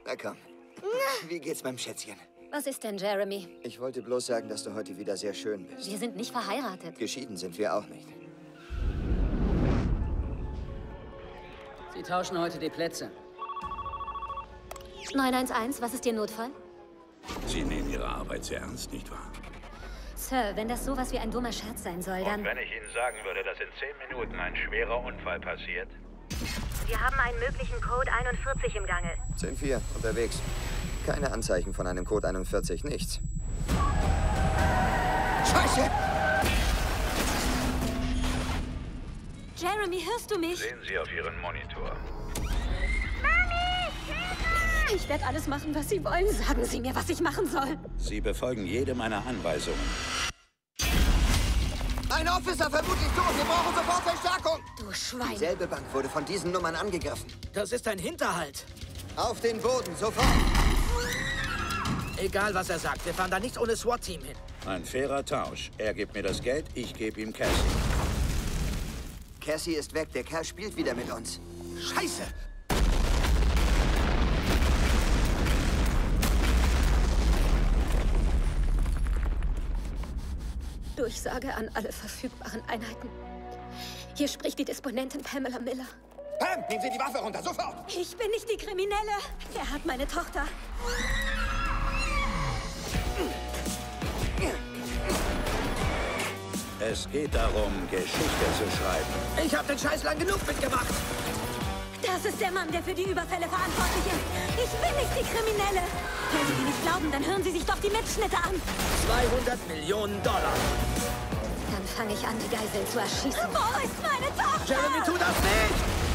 Na komm. Wie geht's meinem Schätzchen? Was ist denn, Jeremy? Ich wollte bloß sagen, dass du heute wieder sehr schön bist. Wir sind nicht verheiratet. Geschieden sind wir auch nicht. Sie tauschen heute die Plätze. 911, was ist Ihr Notfall? Sie nehmen Ihre Arbeit sehr ernst, nicht wahr? Sir, wenn das sowas wie ein dummer Scherz sein soll, dann... Und wenn ich Ihnen sagen würde, dass in 10 Minuten ein schwerer Unfall passiert? Wir haben einen möglichen Code 41 im Gange. 10-4, unterwegs. Keine Anzeichen von einem Code 41, nichts. Scheiße! Jeremy, hörst du mich? Sehen Sie auf Ihren Monitor. Ich werde alles machen, was Sie wollen. Sagen Sie mir, was ich machen soll. Sie befolgen jede meiner Anweisungen. Ein Officer, vermutlich tot. Wir brauchen sofort Verstärkung. Du Schwein. Dieselbe Bank wurde von diesen Nummern angegriffen. Das ist ein Hinterhalt. Auf den Boden, sofort. Egal, was er sagt, wir fahren da nicht ohne SWAT-Team hin. Ein fairer Tausch. Er gibt mir das Geld, ich gebe ihm Cassie. Cassie ist weg. Der Kerl spielt wieder mit uns. Scheiße! Durchsage an alle verfügbaren Einheiten. Hier spricht die Disponentin Pamela Miller. Pam, nehmen Sie die Waffe runter, sofort! Ich bin nicht die Kriminelle. Er hat meine Tochter. Es geht darum, Geschichte zu schreiben. Ich hab den Scheiß lang genug mitgemacht. Das ist der Mann, der für die Überfälle verantwortlich ist. Ich bin nicht die Kriminelle. Wenn Sie mir nicht glauben, dann hören Sie sich doch die Mitschnitte an. 200 Millionen Dollar. Dann fange ich an, die Geiseln zu erschießen. Wo ist meine Tochter? Jeremy, tu das nicht!